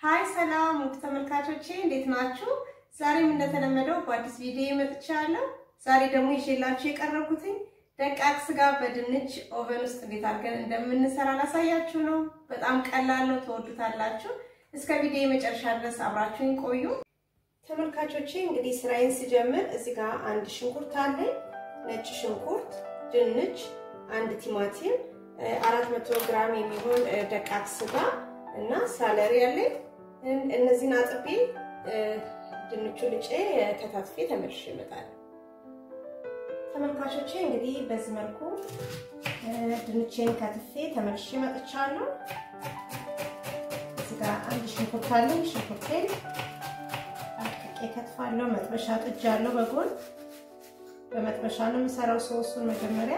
ሃይ ሰላም ተመልካቾቼ እንዴት ናችሁ? ዛሬም እንደተለመደው በአዲስ ቪዲዮ መጥቻለሁ። ዛሬ ደግሞ ይዤላችሁ የቀረብኩት ደቃቅ ስጋ በድንች ኦቨን ውስጥ እንዴት አድርገን እንደምንሰራ ላሳያችሁ ነው። በጣም ቀላል ነው፣ ተወዱታላችሁ። እስከ ቪዲዮ መጨረሻ ድረስ አብራችሁኝ ቆዩ። ተመልካቾቼ እንግዲህ ስራዬን ስጀምር እዚህ ጋር አንድ ሽንኩርት አለኝ፣ ነጭ ሽንኩርት፣ ድንች፣ አንድ ቲማቲም፣ 400 ግራም የሚሆን ደቃቅ ስጋ እና ሳለሪ አለኝ። እነዚህን አጥቤ ድንቹ ልጬ ከታትፌ ተመልሼ እመጣለሁ። ተመልካቾቼ እንግዲህ በዚህ መልኩ ድንቼን ከትፌ ተመልሼ መጥቻለሁ። እዚህ ጋር አንድ ሽንኩርት አለኝ። ሽንኩርቴን አጥቄ ከትፋለሁ። መጥበሻ ጥጃለሁ በጎን። በመጥበሻ ነው የምሰራው ሶሱን መጀመሪያ።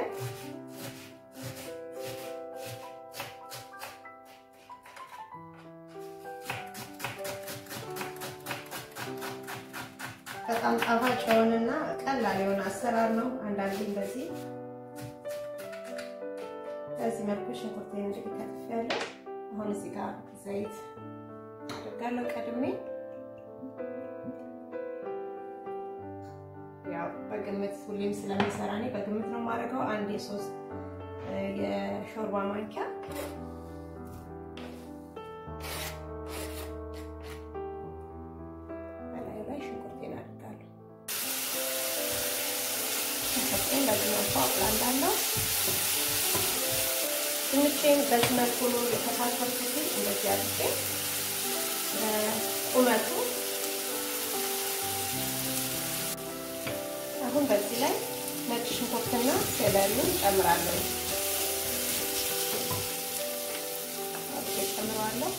በጣም ጣፋጭ የሆነና ቀላል የሆነ አሰራር ነው። አንዳንዴ በዚህ መልኩ ሽንኩርቴን እንዲህ ከትፌያለሁ። አሁን እዚህ ጋር ዘይት አደርጋለሁ ቀድሜ። ያው በግምት ሁሌም ስለምሰራ እኔ በግምት ነው የማደርገው። አንድ የ3 የሾርባ ማንኪያ አቅላላለሁ። ድንቼን በዚህ መልኩ ነው የተካተልኩት። እንደዚህ አድርጌ ቁመቱ። አሁን በዚህ ላይ ነጭ ሽንኩርትና ሴለሪን ጨምራለሁ። ጨምራለሁ።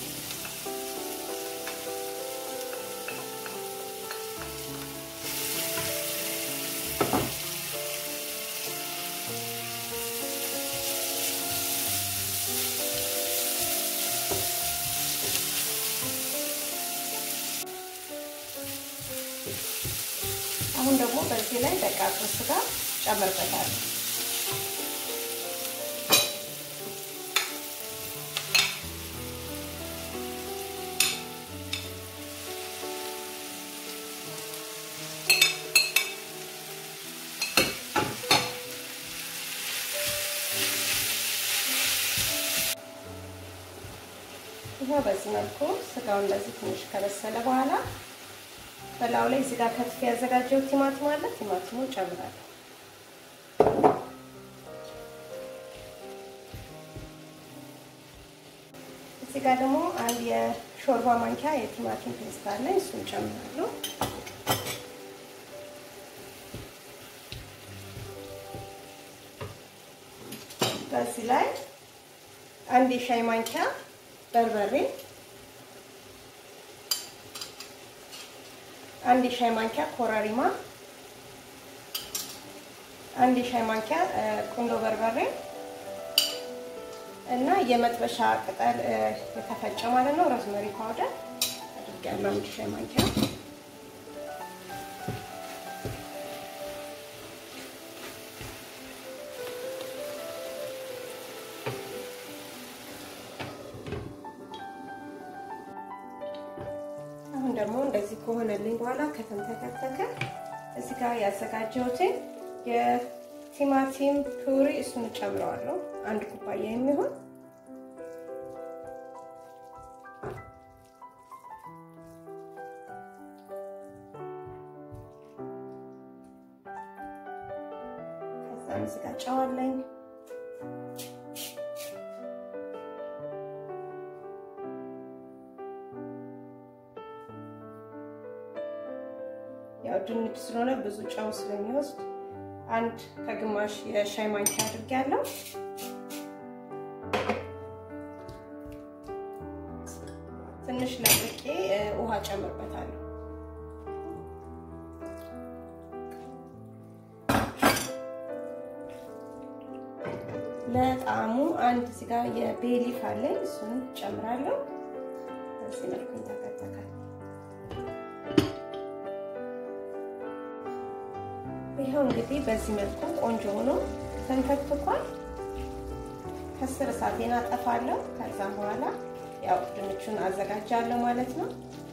አሁን ደግሞ በዚህ ላይ ደቃቅ ስጋ ጨምርበታለሁ። ይሄው በዚህ መልኩ ስጋው እንደዚህ ትንሽ ከበሰለ በኋላ በላው ላይ እዚህ ጋር ከትፌ ያዘጋጀው ቲማቲም አለ። ቲማቲሙን ጨምራለሁ። እዚህ ጋር ደግሞ አንድ የሾርባ ማንኪያ የቲማቲም ፔስት አለ። እሱን ጨምራለሁ። በዚህ ላይ አንድ የሻይ ማንኪያ በርበሬ፣ አንድ ሻይ ማንኪያ ኮረሪማ፣ አንድ ሻይ ማንኪያ ቁንዶ በርበሬ እና የመጥበሻ ቅጠል የተፈጨ ማለት ነው ሮዝሜሪ ፓውደር አድርጌያለሁ። አንድ ሻይ ማንኪያ ደግሞ እንደዚህ ከሆነልኝ በኋላ ከተንተከተከ እዚህ ጋር ያዘጋጀሁት የቲማቲም ፑሪ እሱን ጨምረዋለሁ። አንድ ኩባያ የሚሆን ከዛ እዚህ ጋር ጨው አለኝ። ያው ድንች ስለሆነ ብዙ ጨው ስለሚወስድ አንድ ከግማሽ የሻይ ማንኪያ አድርጌያለሁ። ትንሽ ለቅቄ ውሃ ጨምርበታለሁ። ለጣዕሙ አንድ እዚህ ጋር የቤሊፍ አለኝ፣ እሱን ጨምራለሁ። እዚህ መልኩ ተከተካል። ይሄው እንግዲህ በዚህ መልኩ ቆንጆ ሆኖ ተንተክቷል። ከስር እሳቴን አጠፋለሁ። ከዛም በኋላ ያው ድንቹ ድንቹን አዘጋጃለሁ ማለት ነው።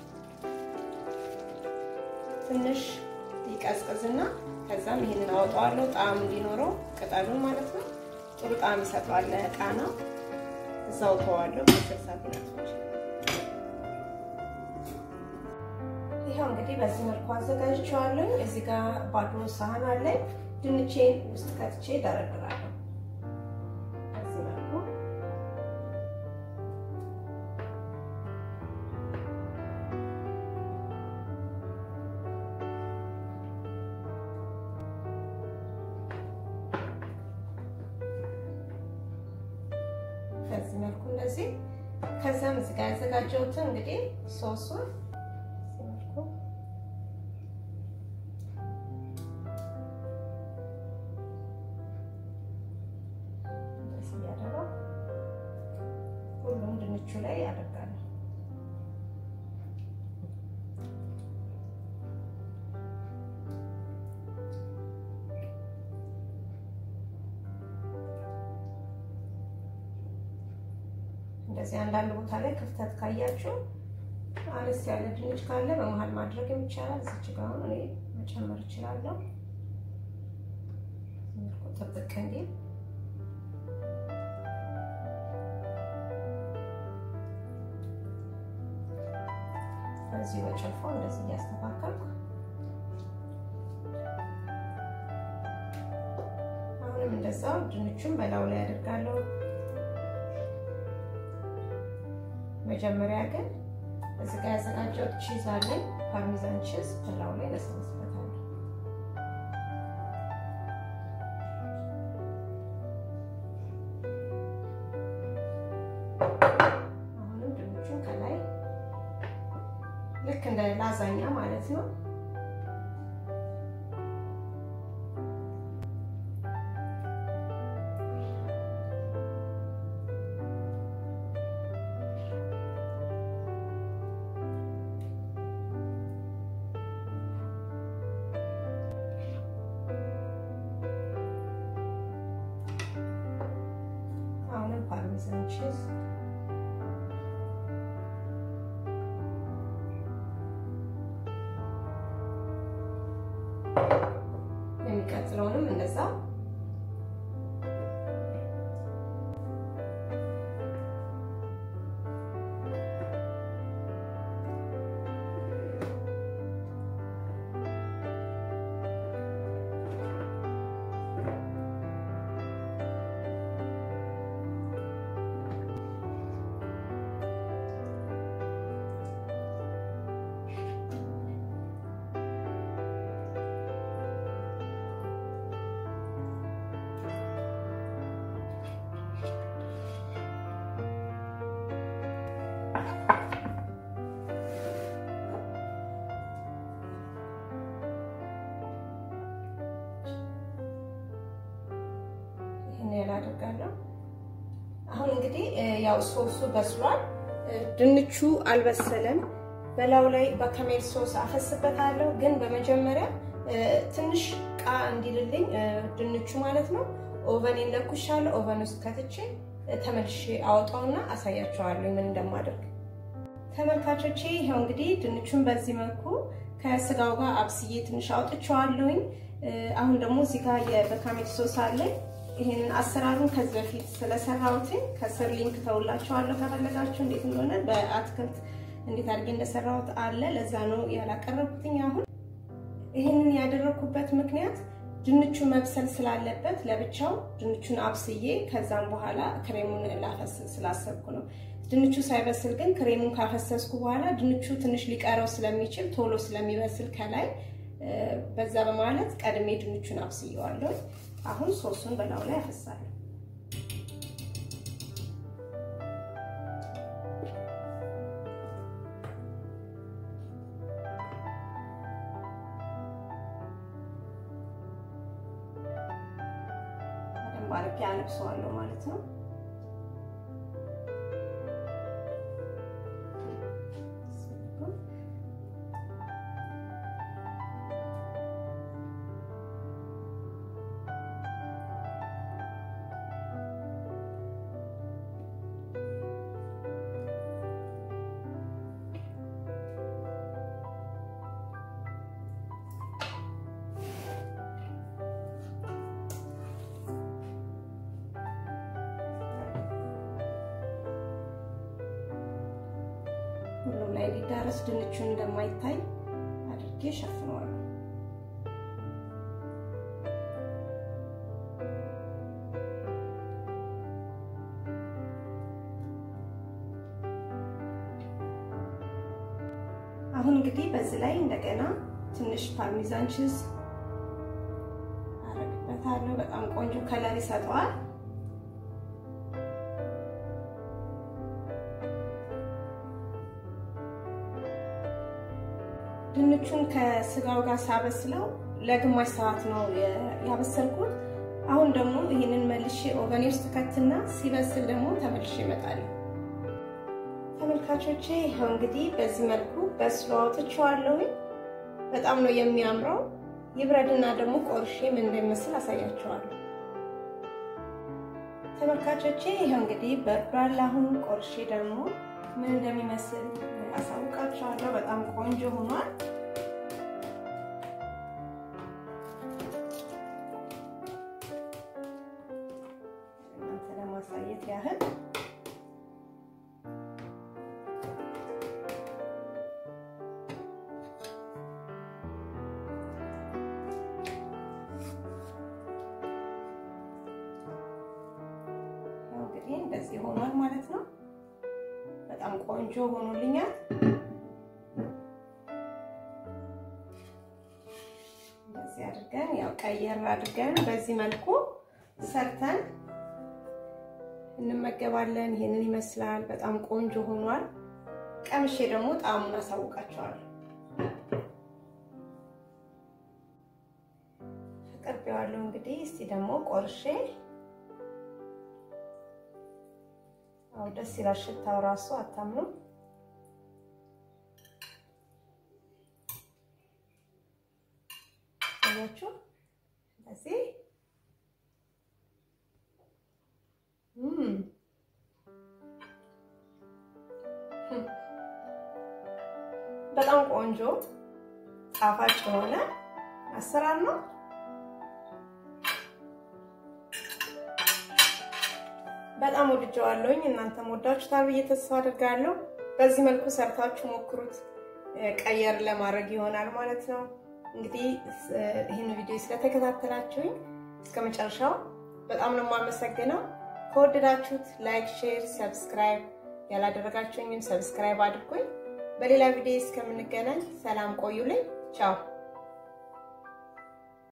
ትንሽ ይቀዝቅዝና ከዛም ይሄንን አወጣዋለሁ ጣዕም እንዲኖረው ቅጠሉን ማለት ነው። ጥሩ ጣዕም ይሰጣል ለቃና። እዛው ተዋለሁ በሰሳቢናቶች። ይሄው እንግዲህ በዚህ መልኩ አዘጋጅቼዋለሁ። እዚህ ጋር ባዶ ሳህን አለ። ድንቼን ውስጥ ከትቼ ደረድራለሁ። በዚህ መልኩ በዚህ መልኩ እንደዚህ ከዛም እዚህ ጋር ያዘጋጀሁትን እንግዲህ ሶሱን ሁሉም ድንቹ ላይ አደርጋለሁ። እንደዚህ አንዳንድ ቦታ ላይ ክፍተት ካያችሁ አነስ ያለ ድንች ካለ በመሃል ማድረግ ይቻላል። እዚህ ጋር አሁን እኔ መጨመር እችላለሁ። ጥብቅ እንዲል በዚህ በጨልፎ እንደዚህ ያስተካክልኩ። አሁንም እንደዛው ድንቹን በላው ላይ አደርጋለሁ። መጀመሪያ ግን እዚህ ጋር ያዘጋጀሁት ቺዝ አለኝ፣ ፓርሜዛን ቺዝ በላው ላይ ለሰለስበታለሁ። አሁንም ድንቹን ከላይ ልክ እንደ ላዛኛ ማለት ነው ፓርሜዛን ቺዝ የሚቀጥለውንም እንደዛ አደርጋለሁ። አሁን እንግዲህ ያው ሶሱ በስሏል። ድንቹ አልበሰለም። በላው ላይ በካሜል ሶስ አፈስበታለሁ። ግን በመጀመሪያ ትንሽ ቃ እንዲልልኝ ድንቹ ማለት ነው ኦቨን ለኩሻለሁ። ኦቨን ውስጥ ከትቼ ተመልሼ አወጣውና አሳያችኋለሁ ምን እንደማደርግ። ተመልካቾቼ ይሄው እንግዲህ ድንቹን በዚህ መልኩ ከስጋው ጋር አብስዬ ትንሽ አውጥቼዋለሁኝ። አሁን ደግሞ እዚህ ጋር የበካሜል ሶስ አለ። ይሄንን አሰራሩን ከዚህ በፊት ስለሰራሁት ከስር ሊንክ ተውላችኋለሁ ከፈለጋችሁ እንዴት እንደሆነ በአትክልት እንዴት አድርጌ እንደሰራሁት አለ። ለዛ ነው ያላቀረብኩትኝ። አሁን ይሄንን ያደረኩበት ምክንያት ድንቹ መብሰል ስላለበት ለብቻው ድንቹን አብስዬ ከዛም በኋላ ክሬሙን ላፈስ ስላሰብኩ ነው። ድንቹ ሳይበስል ግን ክሬሙን ካፈሰስኩ በኋላ ድንቹ ትንሽ ሊቀረው ስለሚችል ቶሎ ስለሚበስል ከላይ በዛ በማለት ቀድሜ ድንቹን አብስዬዋለሁ። አሁን ሶሱን በላው ላይ አፈሳለሁ። ባርክ ያለብሰዋለሁ ማለት ነው። ሁሉም ላይ ሊዳረስ ድንቹን እንደማይታይ አድርጌ ሸፍነዋለሁ። አሁን እንግዲህ በዚህ ላይ እንደገና ትንሽ ፓርሜዛን ቺዝ አረግበታለሁ። በጣም ቆንጆ ከለር ይሰጠዋል። ድንቹን ከስጋው ጋር ሳበስለው ለግማሽ ሰዓት ነው ያበሰልኩት። አሁን ደግሞ ይሄንን መልሼ ኦቨን ውስጥ ከትና ሲበስል ደግሞ ተመልሼ እመጣለሁ። ተመልካቾቼ ይሄው እንግዲህ በዚህ መልኩ በስሎ አውጥቼዋለሁ። በጣም ነው የሚያምረው። ይብረድና ደግሞ ቆርሼ ምን እንደሚመስል አሳያችኋለሁ። ተመልካቾቼ ይሄው እንግዲህ በርዷል። አሁን ቆርሼ ደግሞ ምን እንደሚመስል አሳውቃችኋለሁ። በጣም ቆንጆ ሆኗል። እናንተ ለማሳየት ያህል እንግዲህ እንደዚህ ሆኗል ማለት ነው። በጣም ቆንጆ ሆኖልኛል። እንደዚህ አድርገን ያው ቀየር አድርገን በዚህ መልኩ ሰርተን እንመገባለን። ይሄንን ይመስላል። በጣም ቆንጆ ሆኗል። ቀምሼ ደግሞ ጣዕሙን አሳውቃችኋለሁ። አቀርቤዋለሁ። እንግዲህ እስቲ ደግሞ ቆርሼ አው ደስ ይላል። ሽታው ራሱ አታምኑ። አያችሁ እንደዚህ በጣም ቆንጆ ጣፋጭ የሆነ አሰራር ነው። በጣም ወድጄዋለሁኝ። እናንተም ወዳችሁታል ብዬ ተስፋ አደርጋለሁ። በዚህ መልኩ ሰርታችሁ ሞክሩት። ቀየር ለማድረግ ይሆናል ማለት ነው። እንግዲህ ይሄን ቪዲዮ ስለተከታተላችሁኝ እስከመጨረሻው በጣም ነው የማመሰግነው። ከወደዳችሁት ላይክ፣ ሼር፣ ሰብስክራይብ ያላደረጋችሁኝም ሰብስክራይብ አድርጉኝ። በሌላ ቪዲዮ እስከምንገናኝ ሰላም ቆዩልኝ። ቻው።